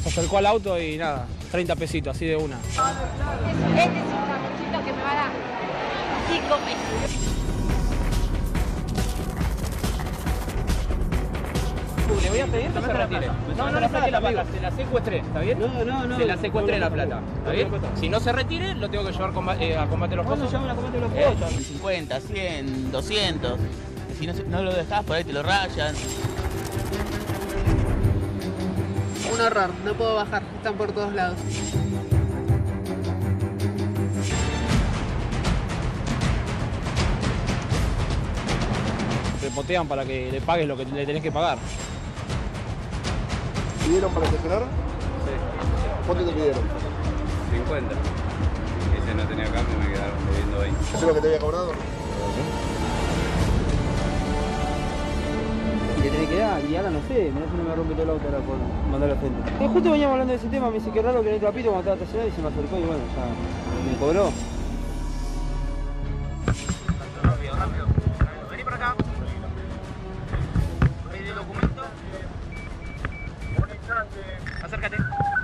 Se acercó al auto y nada, 30 pesitos, así de una. Este es un sanguchito que me va a dar 5 pesos. Le voy a pedir que se retire. No, la plata, se la secuestré, ¿está bien? No. Se la secuestré la plata, ¿está bien? Si no se retire, lo tengo que llevar a combate los pozos. ¿Cuándo llaman a combate los pozos? 50, 100, 200. Si no lo dejás, por ahí te lo rayan. Un horror, no puedo bajar, están por todos lados. Te potean para que le pagues lo que le tenés que pagar. ¿Pidieron para estacionar? Sí. ¿Cuánto te pidieron? 50. Ese no tenía cambio y me quedaron debiendo 20. ¿Eso es lo que te había cobrado? ¿Qué tenés que dar? Y ahora no sé, mirá si no me rompe todo el auto ahora por mandar al frente. Justo veníamos hablando de ese tema, me dice que raro que no hay trapito cuando estaba estacionado y se me acercó y bueno, ya me cobró. Rápido. Vení por acá. ¿Pedí documento? Acércate.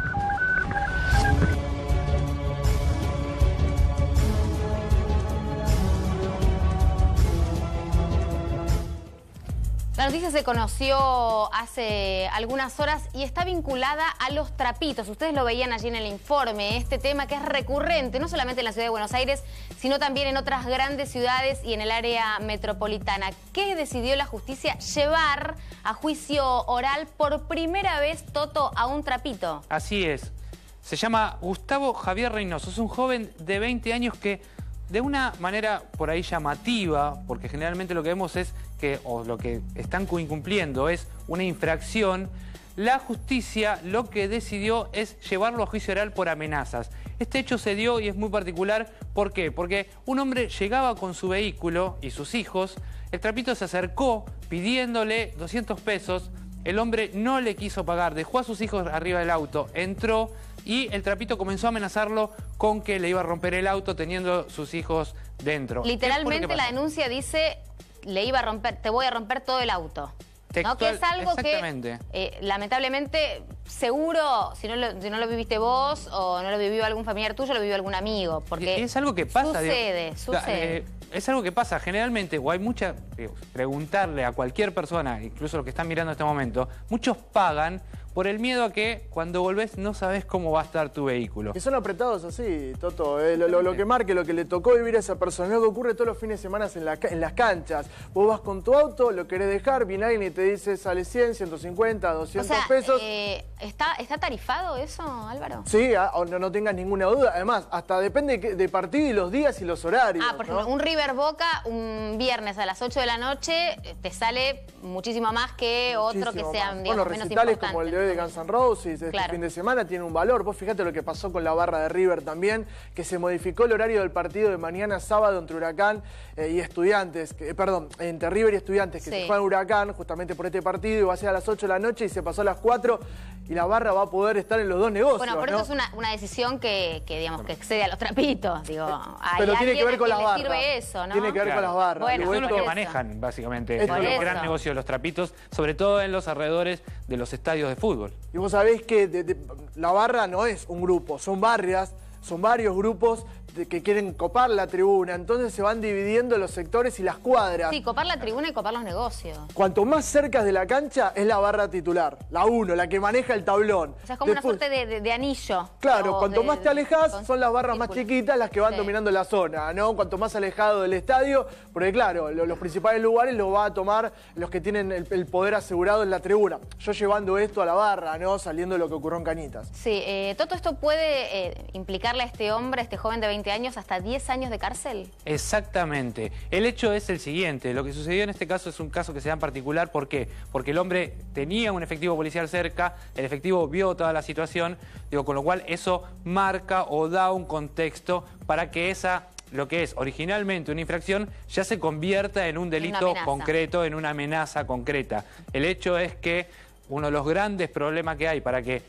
La noticia se conoció hace algunas horas y está vinculada a los trapitos. Ustedes lo veían allí en el informe, este tema que es recurrente, no solamente en la ciudad de Buenos Aires, sino también en otras grandes ciudades y en el área metropolitana. ¿Qué decidió la justicia? Llevar a juicio oral por primera vez, Toto, a un trapito. Así es. Se llama Gustavo Javier Reynoso. Es un joven de 20 años que, de una manera por ahí llamativa, porque generalmente lo que vemos es que, o lo que están incumpliendo es una infracción, la justicia lo que decidió es llevarlo a juicio oral por amenazas. Este hecho se dio y es muy particular. ¿Por qué? Porque un hombre llegaba con su vehículo y sus hijos, el trapito se acercó pidiéndole 200 pesos, el hombre no le quiso pagar, dejó a sus hijos arriba del auto, entró y el trapito comenzó a amenazarlo con que le iba a romper el auto teniendo sus hijos dentro. Literalmente la denuncia dice, le iba a romper, te voy a romper todo el auto. Textual, ¿no? Que es algo exactamente. Que lamentablemente, seguro, si no lo viviste vos o no lo vivió algún familiar tuyo, lo vivió algún amigo. Porque es algo que pasa. Sucede. Es algo que pasa generalmente, o hay mucha, preguntarle a cualquier persona, incluso los que están mirando en este momento, muchos pagan por el miedo a que cuando volvés no sabés cómo va a estar tu vehículo. Y son apretados así, Toto. Lo que marque, lo que le tocó vivir a esa persona, lo que ocurre todos los fines de semana en las canchas. Vos vas con tu auto, lo querés dejar, viene alguien y te dice sale 100, 150, 200 pesos. ¿Está tarifado eso, Álvaro? Sí, no tengas ninguna duda. Además, hasta depende de partido y los días y los horarios. Por ejemplo, un River Boca un viernes a las 8 de la noche te sale muchísimo más que otro que sea, digamos, menos recitales importante. Como el de hoy de Guns N' Roses, este fin de semana tiene un valor. Vos fíjate lo que pasó con la barra de River también, que se modificó el horario del partido de mañana sábado entre Huracán y Estudiantes, entre River y Estudiantes, que se juega en Huracán justamente por este partido, y va a ser a las 8 de la noche y se pasó a las 4 y la barra va a poder estar en los dos negocios. Bueno, pero esto es una decisión que digamos, que excede a los trapitos. Digo, pero tiene que ver con las barras. Sirve eso, ¿no? Tiene que ver con las barras. Bueno, son los que manejan, básicamente, el gran negocio de los trapitos, sobre todo en los alrededores de los estadios de fútbol. Y vos sabés que la barra no es un grupo, son barrias, son varios grupos que quieren copar la tribuna, entonces se van dividiendo los sectores y las cuadras. Sí, copar la tribuna y copar los negocios. Cuanto más cerca de la cancha es la barra titular, la 1, la que maneja el tablón. O sea, es como una suerte de anillo. Claro, cuanto más te alejas, son las barras más chiquitas las que van dominando la zona, ¿no? Cuanto más alejado del estadio, porque claro, los principales lugares los va a tomar los que tienen el poder asegurado en la tribuna. Yo llevando esto a la barra, ¿no? Saliendo de lo que ocurrió en Cañitas. Sí, todo esto puede implicarle a este hombre, a este joven de 20 años, hasta 10 años de cárcel. Exactamente. El hecho es el siguiente. Lo que sucedió en este caso es un caso que se da en particular. ¿Por qué? Porque el hombre tenía un efectivo policial cerca, el efectivo vio toda la situación, con lo cual eso marca o da un contexto para que lo que es originalmente una infracción ya se convierta en un delito concreto, en una amenaza concreta. El hecho es que uno de los grandes problemas que hay para que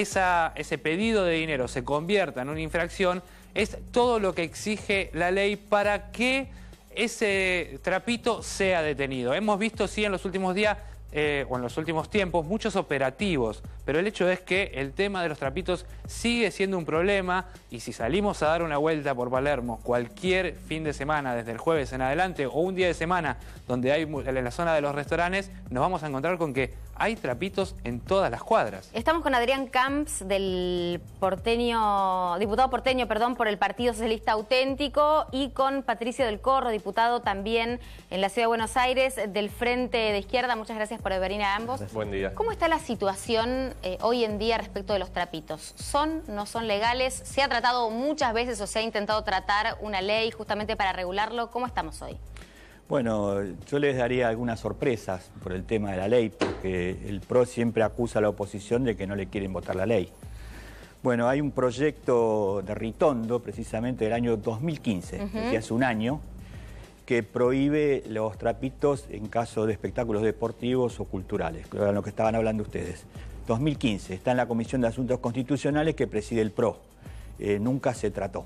ese pedido de dinero se convierta en una infracción es todo lo que exige la ley para que ese trapito sea detenido. Hemos visto, sí, en los últimos días o en los últimos tiempos, muchos operativos, pero el hecho es que el tema de los trapitos sigue siendo un problema y si salimos a dar una vuelta por Palermo cualquier fin de semana, desde el jueves en adelante, o un día de semana donde hay en la zona de los restaurantes, nos vamos a encontrar con que hay trapitos en todas las cuadras. Estamos con Adrián Camps, del diputado porteño, por el Partido Socialista Auténtico, y con Patricio del Corro, diputado también en la Ciudad de Buenos Aires, del Frente de Izquierda. Muchas gracias por venir a ambos. Buen día. ¿Cómo está la situación hoy en día respecto de los trapitos? ¿Son, no son legales? ¿Se ha tratado muchas veces o se ha intentado tratar una ley justamente para regularlo? ¿Cómo estamos hoy? Bueno, yo les daría algunas sorpresas por el tema de la ley, porque el PRO siempre acusa a la oposición de que no le quieren votar la ley. Bueno, hay un proyecto de Ritondo, precisamente del año 2015, que hace un año, que prohíbe los trapitos en caso de espectáculos deportivos o culturales, que era lo que estaban hablando ustedes. 2015, está en la Comisión de Asuntos Constitucionales que preside el PRO. Nunca se trató.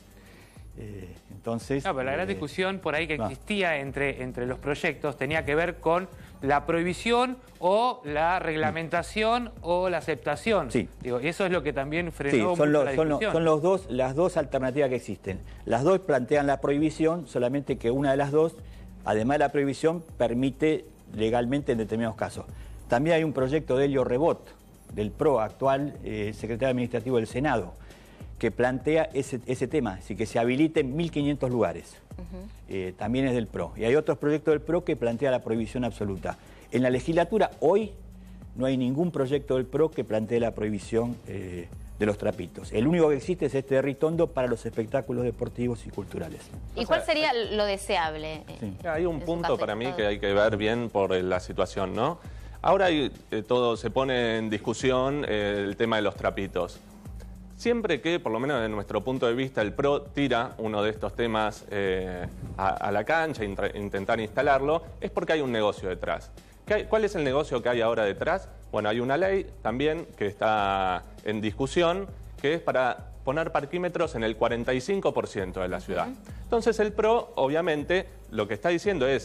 Entonces, no, pero la gran discusión por ahí que existía entre los proyectos tenía que ver con la prohibición o la reglamentación o la aceptación. Sí. Digo, eso es lo que también frenó mucho la discusión. Son las dos alternativas que existen. Las dos plantean la prohibición, solamente que una de las dos, además de la prohibición, permite legalmente en determinados casos. También hay un proyecto de Elio Rebot, del PRO, actual secretario administrativo del Senado, que plantea ese tema, así que se habiliten 1.500 lugares. También es del PRO. Y hay otros proyectos del PRO que plantea la prohibición absoluta. En la legislatura hoy no hay ningún proyecto del PRO que plantee la prohibición de los trapitos. El único que existe es este de Ritondo para los espectáculos deportivos y culturales. ¿Y cuál sería lo deseable? Hay un punto para mí que hay que ver bien por la situación, ¿no? Ahora todo se pone en discusión el tema de los trapitos. Siempre que, por lo menos desde nuestro punto de vista, el PRO tira uno de estos temas a la cancha, intentar instalarlo, es porque hay un negocio detrás. ¿Cuál es el negocio que hay ahora detrás? Bueno, hay una ley también que está en discusión, que es para poner parquímetros en el 45% de la ciudad. Entonces el PRO, obviamente, lo que está diciendo es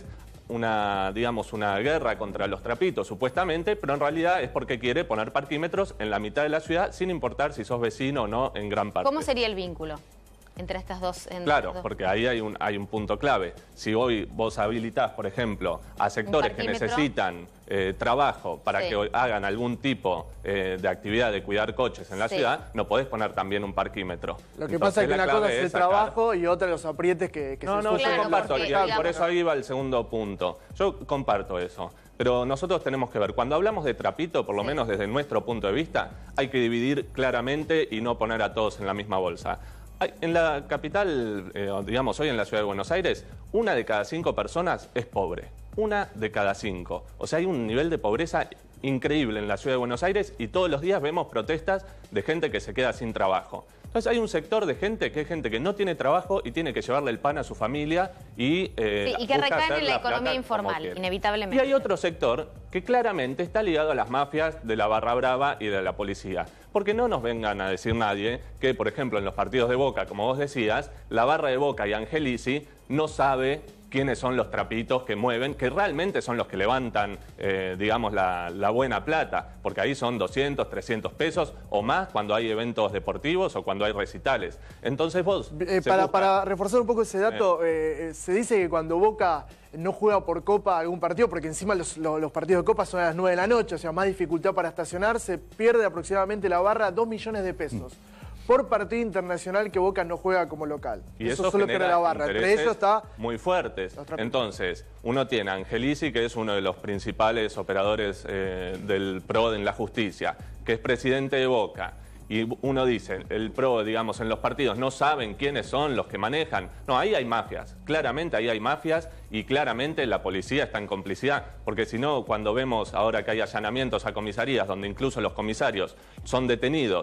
una guerra contra los trapitos, supuestamente, pero en realidad es porque quiere poner parquímetros en la mitad de la ciudad, sin importar si sos vecino o no en gran parte. ¿Cómo sería el vínculo entre estas dos? Claro, porque ahí hay un punto clave. Si hoy vos habilitás, por ejemplo, a sectores que necesitan trabajo para que hagan algún tipo de actividad de cuidar coches en la ciudad, no podés poner también un parquímetro. Lo que pasa es que una cosa es el trabajo y otra los aprietes que se yo comparto, por eso ahí va el segundo punto. Yo comparto eso. Pero nosotros tenemos que ver, cuando hablamos de trapito, por lo menos desde nuestro punto de vista, hay que dividir claramente y no poner a todos en la misma bolsa. En la capital, digamos hoy en la ciudad de Buenos Aires, 1 de cada 5 personas es pobre. 1 de cada 5. O sea, hay un nivel de pobreza increíble en la ciudad de Buenos Aires y todos los días vemos protestas de gente que se queda sin trabajo. Entonces hay un sector de gente que es gente que no tiene trabajo y tiene que llevarle el pan a su familia y que recae en la economía informal, inevitablemente. Y hay otro sector que claramente está ligado a las mafias de la barra brava y de la policía. Porque no nos vengan a decir nadie que, por ejemplo, en los partidos de Boca, como vos decías, la barra de Boca y Angelici no sabe quiénes son los trapitos que mueven, que realmente son los que levantan, digamos, la buena plata, porque ahí son 200, 300 pesos o más cuando hay eventos deportivos o cuando hay recitales. Entonces vos... Para reforzar un poco ese dato, se dice que cuando Boca no juega por Copa algún partido, porque encima los partidos de Copa son a las 9 de la noche, o sea, más dificultad para estacionar, se pierde aproximadamente la barra 2 millones de pesos. Por partido internacional que Boca no juega como local. Y eso solo genera la barra. Entre ellos está muy fuertes. Entonces, uno tiene a Angelici, que es uno de los principales operadores del PRO en la justicia, que es presidente de Boca. Y uno dice, el PRO, digamos, en los partidos no saben quiénes son los que manejan. No, ahí hay mafias. Claramente ahí hay mafias y claramente la policía está en complicidad. Porque si no, cuando vemos ahora que hay allanamientos a comisarías, donde incluso los comisarios son detenidos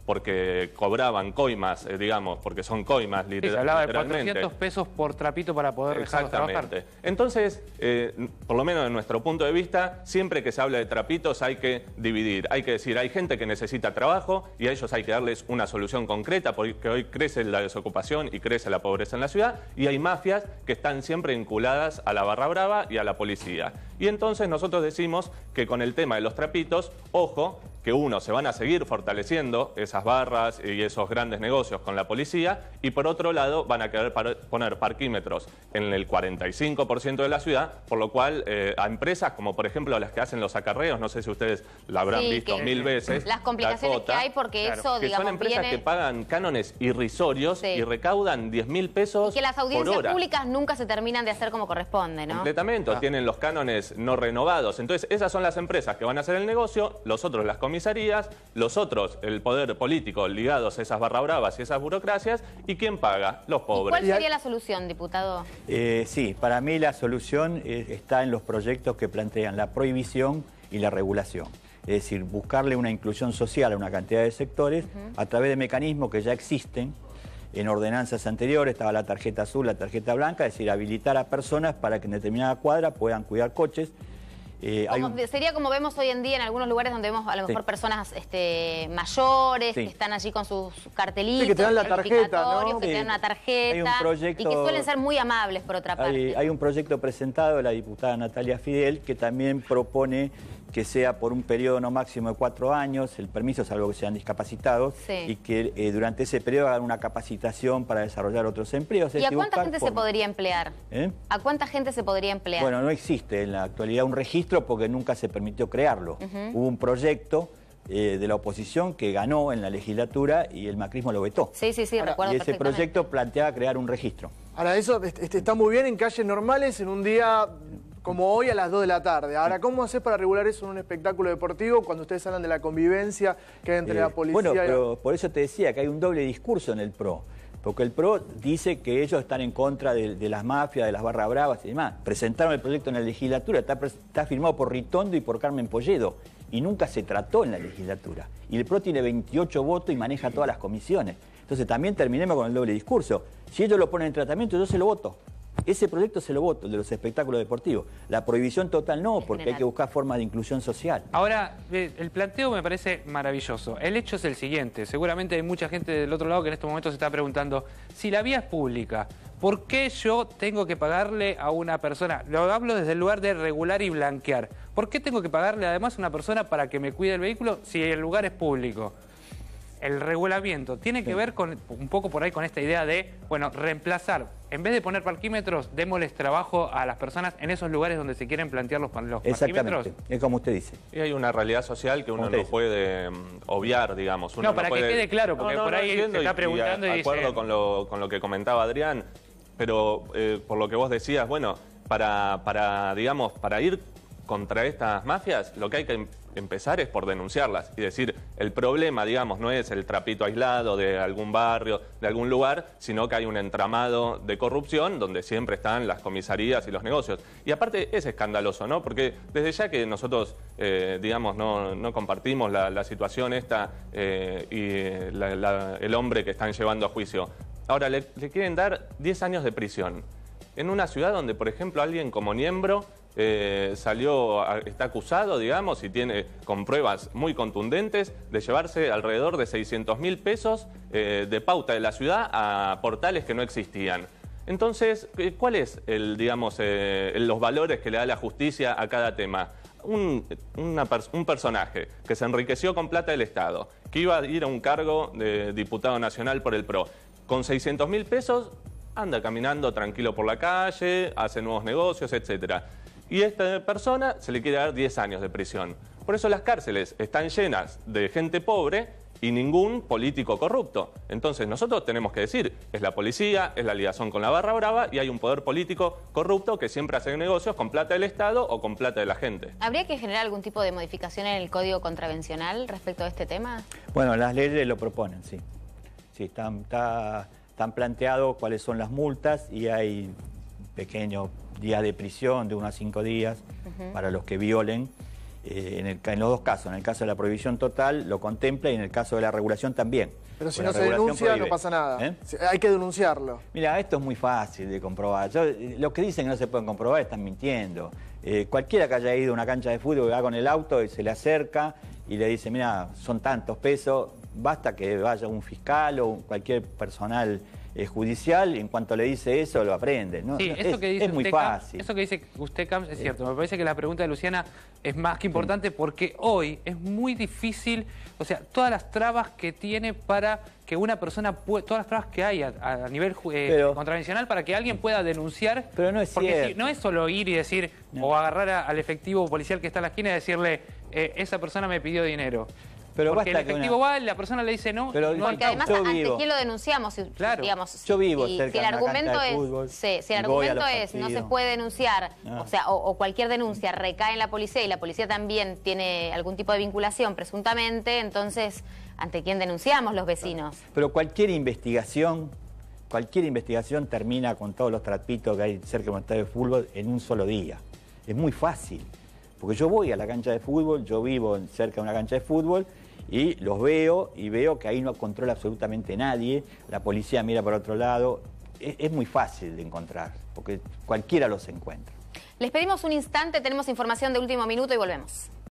porque cobraban coimas, digamos, porque son coimas Sí, se hablaba de literalmente. 400 pesos por trapito para poder dejarlos trabajar. Entonces, por lo menos de nuestro punto de vista, siempre que se habla de trapitos hay que dividir. Hay que decir, hay gente que necesita trabajo y a ellos hay que darles una solución concreta porque hoy crece la desocupación y crece la pobreza en la ciudad y hay mafias que están siempre vinculadas a la barra brava y a la policía. Y entonces nosotros decimos que con el tema de los trapitos, ojo, que uno, se van a seguir fortaleciendo esas barras y esos grandes negocios con la policía y por otro lado van a querer poner parquímetros en el 45% de la ciudad, por lo cual a empresas como por ejemplo las que hacen los acarreos, no sé si ustedes la habrán visto mil veces. Las complicaciones Dakota, que hay porque eso, que digamos, son empresas que pagan cánones irrisorios y recaudan 10.000 pesos y que las por audiencias hora. públicas nunca se terminan de hacer como corresponde, ¿no? Completamente, tienen los cánones no renovados. Entonces, esas son las empresas que van a hacer el negocio, los otros las comisarías, los otros el poder político ligados a esas barra bravas y esas burocracias. ¿Y quién paga? Los pobres. ¿Y cuál sería la solución, diputado? Sí, para mí la solución está en los proyectos que plantean la prohibición y la regulación. Es decir, buscarle una inclusión social a una cantidad de sectores a través de mecanismos que ya existen. En ordenanzas anteriores estaba la tarjeta azul, la tarjeta blanca, es decir, habilitar a personas para que en determinada cuadra puedan cuidar coches. Sería como vemos hoy en día en algunos lugares donde vemos a lo mejor personas mayores que están allí con sus cartelitos, que te dan la tarjeta, ¿no? que te dan una tarjeta Hay un proyecto, y que suelen ser muy amables por otra parte. Hay un proyecto presentado de la diputada Natalia Fidel que también propone que sea por un periodo no máximo de 4 años, el permiso salvo que sean discapacitados, y que durante ese periodo hagan una capacitación para desarrollar otros empleos. ¿Y a cuánta gente se podría emplear? ¿Eh? ¿A cuánta gente se podría emplear? Bueno, no existe en la actualidad un registro porque nunca se permitió crearlo. Hubo un proyecto de la oposición que ganó en la legislatura y el macrismo lo vetó. Sí, recuerdo y ese proyecto planteaba crear un registro. Ahora, eso está muy bien en calles normales, en un día como hoy a las 2 de la tarde. Ahora, ¿cómo haces para regular eso en un espectáculo deportivo cuando ustedes hablan de la convivencia que hay entre la policía bueno, y la... pero por eso te decía que hay un doble discurso en el PRO. Porque el PRO dice que ellos están en contra de las mafias, de las barras bravas y demás. Presentaron el proyecto en la legislatura, está firmado por Ritondo y por Carmen Polledo. Y nunca se trató en la legislatura. Y el PRO tiene 28 votos y maneja todas las comisiones. Entonces también terminemos con el doble discurso. Si ellos lo ponen en tratamiento, yo se lo voto. Ese proyecto se lo voto, el de los espectáculos deportivos. La prohibición total no, porque hay que buscar formas de inclusión social. Ahora, el planteo me parece maravilloso. El hecho es el siguiente. Seguramente hay mucha gente del otro lado que en estos momentos se está preguntando, si la vía es pública, ¿por qué yo tengo que pagarle a una persona? Lo hablo desde el lugar de regular y blanquear. ¿Por qué tengo que pagarle además a una persona para que me cuide el vehículo si el lugar es público? El regulamiento tiene que ver con un poco por ahí con esta idea de, bueno, reemplazar, en vez de poner parquímetros, démosles trabajo a las personas en esos lugares donde se quieren plantear los parquímetros. Exactamente, es como usted dice. Y hay una realidad social que uno no puede obviar, digamos. Uno no, para que quede claro, porque por ahí se está preguntando y de dice... acuerdo con lo que comentaba Adrián, pero por lo que vos decías, bueno, para ir contra estas mafias, lo que hay que empezar es por denunciarlas y decir, el problema, digamos, no es el trapito aislado de algún barrio, de algún lugar, sino que hay un entramado de corrupción donde siempre están las comisarías y los negocios. Y aparte es escandaloso, ¿no? Porque desde ya que nosotros, digamos, no compartimos la situación esta y el hombre que están llevando a juicio. Ahora, le quieren dar 10 años de prisión en una ciudad donde, por ejemplo, alguien como Niembro está acusado, digamos, y tiene con pruebas muy contundentes de llevarse alrededor de 600.000 pesos de pauta de la ciudad a portales que no existían. Entonces, ¿cuál es los valores que le da la justicia a cada tema? Un personaje que se enriqueció con plata del Estado, que iba a ir a un cargo de diputado nacional por el PRO, con 600.000 pesos anda caminando tranquilo por la calle, hace nuevos negocios, etcétera. Y a esta persona se le quiere dar 10 años de prisión. Por eso las cárceles están llenas de gente pobre y ningún político corrupto. Entonces nosotros tenemos que decir, es la policía, es la ligación con la barra brava y hay un poder político corrupto que siempre hace negocios con plata del Estado o con plata de la gente. ¿Habría que generar algún tipo de modificación en el Código Contravencional respecto a este tema? Bueno, las leyes lo proponen, sí. Sí, están planteados cuáles son las multas y hay pequeños días de prisión de unos 5 días para los que violen. En los dos casos, en el caso de la prohibición total lo contempla y en el caso de la regulación también. Pero si no se denuncia no pasa nada. Hay que denunciarlo. Mira, esto es muy fácil de comprobar. Los que dicen que no se pueden comprobar están mintiendo. Cualquiera que haya ido a una cancha de fútbol, va con el auto y se le acerca y le dice, mira, son tantos pesos, basta que vaya un fiscal o cualquier personal judicial, y en cuanto le dice eso, lo aprende, ¿no? Sí, eso que dice es muy usted, fácil. Eso que dice usted, Camps, es cierto. Me parece que la pregunta de Luciana es más que importante porque hoy es muy difícil, o sea, todas las trabas que tiene para que una persona pueda, todas las trabas que hay a nivel contravencional para que alguien pueda denunciar. Pero no es cierto. No es solo ir y decir, o agarrar al efectivo policial que está en la esquina y decirle, esa persona me pidió dinero. Pero porque el efectivo va, la persona le dice no. Pero, no, porque además, ¿ante quién lo denunciamos? Claro. Digamos, yo vivo si cerca el de una argumento cancha de es, fútbol. si el argumento es no se puede denunciar, o sea, o cualquier denuncia recae en la policía y la policía también tiene algún tipo de vinculación presuntamente, entonces, ¿ante quién denunciamos los vecinos? Pero cualquier investigación termina con todos los trapitos que hay cerca de un estadio de fútbol en un solo día. Es muy fácil, porque yo voy a la cancha de fútbol, yo vivo cerca de una cancha de fútbol y los veo y veo que ahí no controla absolutamente nadie, la policía mira por otro lado, es muy fácil de encontrar, porque cualquiera los encuentra. Les pedimos un instante, tenemos información de último minuto y volvemos.